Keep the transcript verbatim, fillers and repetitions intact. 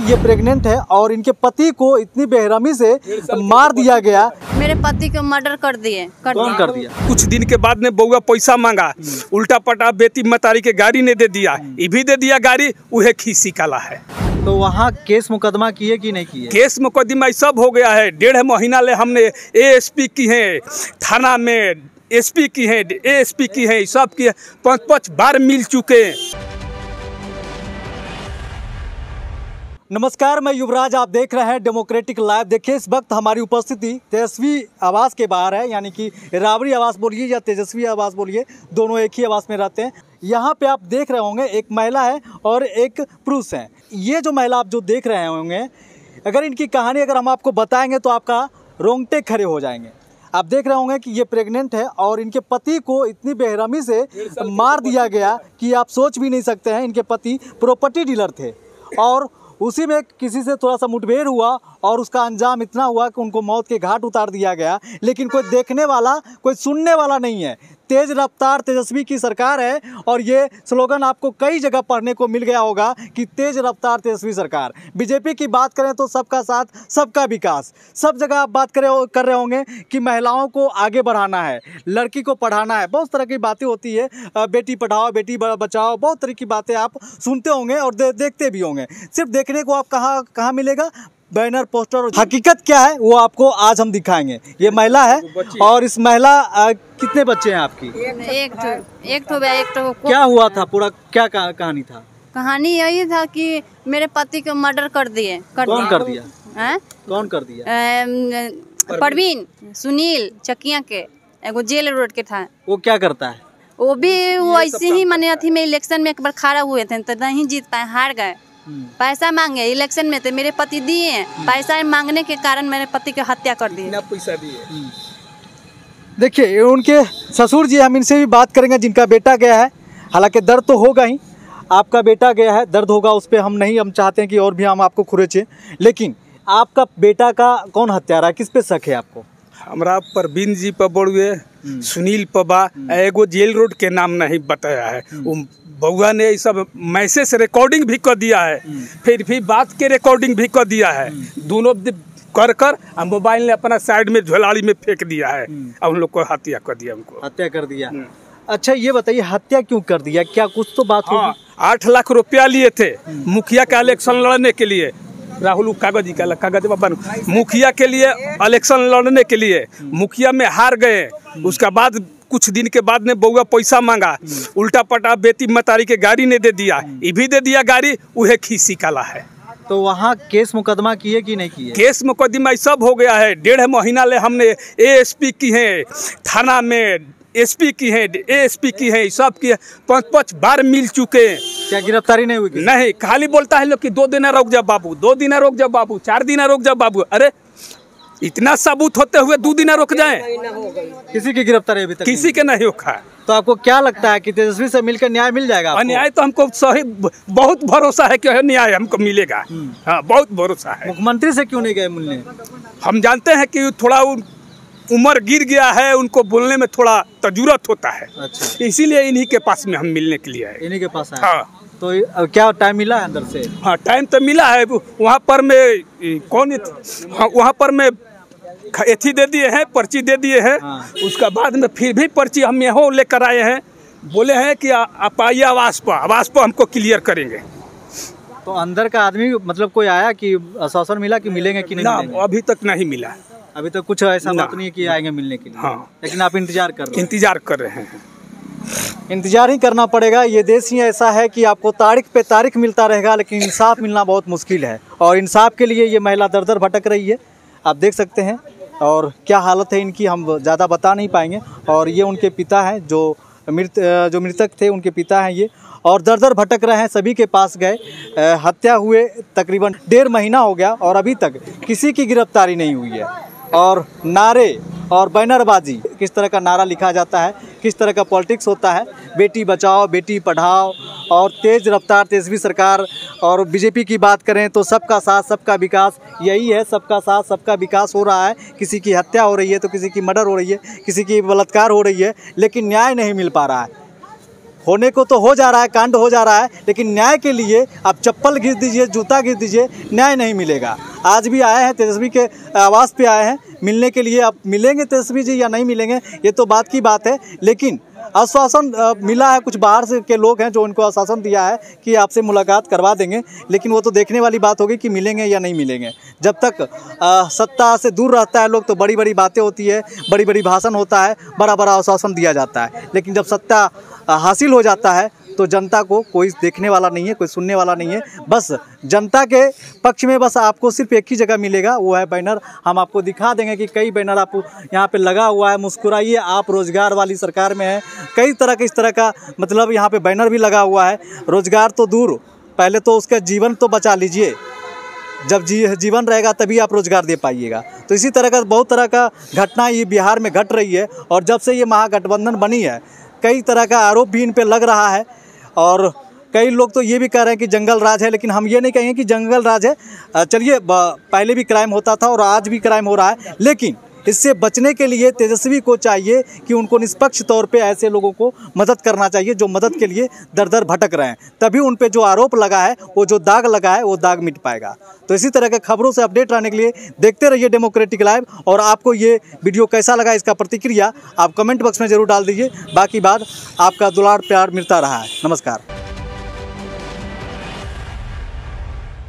ये प्रेग्नेंट है और इनके पति को इतनी बेरहमी से मार दिया गया। मेरे पति को मर्डर कर दिए। कर कौन कर दिया? कुछ दिन के बाद ने बउआ पैसा मांगा, उल्टा पटा बेटी मतारी के गाड़ी ने दे दिया, ये भी दे दिया गाड़ी, उहे खीसी काला है। तो वहाँ केस मुकदमा किए कि नहीं किए? केस मुकदमा सब हो गया है। डेढ़ महीना ले हमने एएसपी की है, थाना में एसपी की है, एएसपी की है, सब की पाँच पाँच बार मिल चुके हैं। नमस्कार, मैं युवराज, आप देख रहे हैं डेमोक्रेटिक लाइव। देखिए, इस वक्त हमारी उपस्थिति तेजस्वी आवास के बाहर है, यानी कि राबड़ी आवास बोलिए या तेजस्वी आवास बोलिए, दोनों एक ही आवास में रहते हैं। यहाँ पे आप देख रहे होंगे एक महिला है और एक पुरुष है। ये जो महिला आप जो देख रहे होंगे, अगर इनकी कहानी अगर हम आपको बताएंगे तो आपका रोंगटे खड़े हो जाएंगे। आप देख रहे होंगे कि ये प्रेग्नेंट है और इनके पति को इतनी बेरहमी से मार दिया गया कि आप सोच भी नहीं सकते हैं। इनके पति प्रॉपर्टी डीलर थे और उसी में किसी से थोड़ा सा मुठभेड़ हुआ और उसका अंजाम इतना हुआ कि उनको मौत के घाट उतार दिया गया। लेकिन कोई देखने वाला, कोई सुनने वाला नहीं है। तेज रफ्तार तेजस्वी की सरकार है और ये स्लोगन आपको कई जगह पढ़ने को मिल गया होगा कि तेज रफ्तार तेजस्वी सरकार। बीजेपी की बात करें तो सबका साथ, सबका विकास। सब जगह आप बात करें कर रहे होंगे कि महिलाओं को आगे बढ़ाना है, लड़की को पढ़ाना है, बहुत तरह की बातें होती है, बेटी पढ़ाओ बेटी बचाओ, बहुत तरह की बातें आप सुनते होंगे और दे, देखते भी होंगे। सिर्फ देखने को आप कहाँ कहाँ मिलेगा? Banner, poster. हकीकत क्या है वो आपको आज हम दिखाएंगे। ये महिला है और इस महिला आ, कितने बच्चे हैं आपकी? एक तो एक तो एक तो क्या हुआ था? पूरा क्या कहानी था? कहानी यही था कि मेरे पति को मर्डर कर दिए। कर कौन कर दिया? हैं? कौन कर दिया? परवीन सुनील चकिया के, एगो जेल रोड के था। वो क्या करता है? वो भी वो ऐसे ही मैंने अथी में इलेक्शन में एक बार खड़ा हुए थे तो नहीं जीत पाए, हार गए। पैसा मांगे इलेक्शन में तो मेरे पति दिए, पैसा मांगने के कारण मेरे पति की हत्या कर दी। पैसा दिए। देखिए, उनके ससुर जी, हम इनसे भी बात करेंगे जिनका बेटा गया है। हालांकि दर्द तो होगा ही, आपका बेटा गया है, दर्द होगा उस पर। हम नहीं, हम चाहते हैं कि और भी हम आपको खुरेचे। लेकिन आपका बेटा का कौन हत्यारा है? किस पे शक है आपको? हमरा परवीन जी पर बड़ुए, सुनील पबा, एगो जेल रोड के नाम नहीं बताया है। बउआ ने सब मैसेज रिकॉर्डिंग भी कर दिया है, फिर भी बात के रिकॉर्डिंग भी कर दिया है। दोनों कर कर मोबाइल ने अपना साइड में झोलाड़ी में फेंक दिया है और उन लोग को हत्या कर दिया। हमको हत्या कर दिया। अच्छा, ये बताइए हत्या क्यों कर दिया? क्या कुछ तो बात हुई? आठ लाख रुपया लिए थे मुखिया का इलेक्शन लड़ने के लिए। राहुल कागज का कागज बन मुखिया के लिए इलेक्शन लड़ने के लिए मुखिया में हार गए। उसका बाद कुछ दिन के बाद ने बउआ पैसा मांगा, उल्टा पटा बेटी मतारी के गाड़ी ने दे दिया, ये भी दे दिया गाड़ी, उहे खीसी काला है। तो वहाँ केस मुकदमा किए कि नहीं किए? केस मुकदमा सब हो गया है। डेढ़ महीना ले हमने एएसपी की है, थाना में एसपी की है, एएसपी की है, सब की पाँच पाँच बार मिल चुके हैं। क्या गिरफ्तारी नहीं हुई? नहीं, खाली बोलता है लोग कि दो दिन रोक जा बाबू, दो दिन रोक जा बाबू, चार दिन रोक जा बाबू। अरे इतना सबूत होते हुए दो दिन रोक जाए? किसी की गिरफ्तारी अभी तक किसी के नहीं होगा। तो आपको क्या लगता है कि तेजस्वी से मिलकर न्याय मिल जाएगा? न्याय तो हमको सही बहुत भरोसा है कि न्याय हमको मिलेगा। हाँ, बहुत भरोसा है। मुख्यमंत्री से क्यों नहीं गए मिलने? हम जानते हैं कि थोड़ा उम्र गिर गया है, उनको बोलने में थोड़ा तजुरत होता है। अच्छा। इसीलिए इन्हीं के पास में हम मिलने के लिए आए। इन्हीं के पास आए? हाँ। तो क्या टाइम मिला है अंदर से? हाँ, टाइम तो मिला है। वहाँ पर मैं कौन हाँ, वहाँ पर मैं एथी दे दिए हैं, पर्ची दे दिए हैं। हाँ। उसका बाद में फिर भी पर्ची हम यहाँ लेकर आए हैं। बोले हैं कि आ, आप आइए आवास पर, आवास पर हमको क्लियर करेंगे। तो अंदर का आदमी मतलब कोई आया कि आश्वासन मिला कि मिलेंगे कि नहीं? ना, मिलेंगे? अभी तक नहीं मिला। अभी तक कुछ ऐसा बात नहीं है कि आएंगे मिलने के लिए। हाँ। लेकिन आप इंतजार कर रहे हैं? इंतजार कर रहे हैं। इंतजार ही करना पड़ेगा। ये देश ही ऐसा है कि आपको तारीख पे तारीख मिलता रहेगा, लेकिन इंसाफ मिलना बहुत मुश्किल है। और इंसाफ के लिए ये महिला दर दर भटक रही है, आप देख सकते हैं। और क्या हालत है इनकी हम ज़्यादा बता नहीं पाएंगे। और ये उनके पिता हैं, जो मृत जो मृतक थे उनके पिता हैं ये, और दर दर भटक रहे हैं। सभी के पास गए। हत्या हुए तकरीबन डेढ़ महीना हो गया और अभी तक किसी की गिरफ्तारी नहीं हुई है। और नारे और बैनरबाजी, किस तरह का नारा लिखा जाता है, किस तरह का पॉलिटिक्स होता है, बेटी बचाओ बेटी पढ़ाओ, और तेज रफ्तार तेजस्वी सरकार। और बीजेपी की बात करें तो सबका साथ सबका विकास, यही है, सबका साथ सबका विकास हो रहा है। किसी की हत्या हो रही है तो किसी की मर्डर हो रही है, किसी की बलात्कार हो रही है, लेकिन न्याय नहीं मिल पा रहा है। होने को तो हो जा रहा है, कांड हो जा रहा है, लेकिन न्याय के लिए आप चप्पल घिस दीजिए, जूता घिस दीजिए, न्याय नहीं मिलेगा। आज भी आए हैं तेजस्वी के आवास पे आए हैं मिलने के लिए। अब मिलेंगे तेजस्वी जी या नहीं मिलेंगे ये तो बात की बात है, लेकिन आश्वासन मिला है। कुछ बाहर से के लोग हैं जो उनको आश्वासन दिया है कि आपसे मुलाकात करवा देंगे, लेकिन वो तो देखने वाली बात होगी कि मिलेंगे या नहीं मिलेंगे। जब तक आ, सत्ता से दूर रहता है लोग तो बड़ी बड़ी बातें होती है, बड़ी बड़ी भाषण होता है, बड़ा बड़ा आश्वासन दिया जाता है, लेकिन जब सत्ता हासिल हो जाता है तो जनता को कोई देखने वाला नहीं है, कोई सुनने वाला नहीं है। बस जनता के पक्ष में बस आपको सिर्फ एक ही जगह मिलेगा, वो है बैनर। हम आपको दिखा देंगे कि कई बैनर आप यहाँ पे लगा हुआ है। मुस्कुराइए आप रोजगार वाली सरकार में है, कई तरह के इस तरह का मतलब यहाँ पे बैनर भी लगा हुआ है। रोजगार तो दूर, पहले तो उसका जीवन तो बचा लीजिए, जब जी जीवन रहेगा तभी आप रोजगार दे पाइएगा। तो इसी तरह का बहुत तरह का घटना ये बिहार में घट रही है, और जब से ये महागठबंधन बनी है कई तरह का आरोप भी इन पे लग रहा है। और कई लोग तो ये भी कह रहे हैं कि जंगल राज है, लेकिन हम ये नहीं कहेंगे कि जंगल राज है। चलिए, पहले भी क्राइम होता था और आज भी क्राइम हो रहा है, लेकिन इससे बचने के लिए तेजस्वी को चाहिए कि उनको निष्पक्ष तौर पे ऐसे लोगों को मदद करना चाहिए जो मदद के लिए दर दर भटक रहे हैं। तभी उन पे जो आरोप लगा है, वो जो दाग लगा है, वो दाग मिट पाएगा। तो इसी तरह के खबरों से अपडेट रहने के लिए देखते रहिए डेमोक्रेटिक लाइव। और आपको ये वीडियो कैसा लगा, इसका प्रतिक्रिया आप कमेंट बॉक्स में जरूर डाल दीजिए। बाकी बात आपका दुलार प्यार मिलता रहा है। नमस्कार।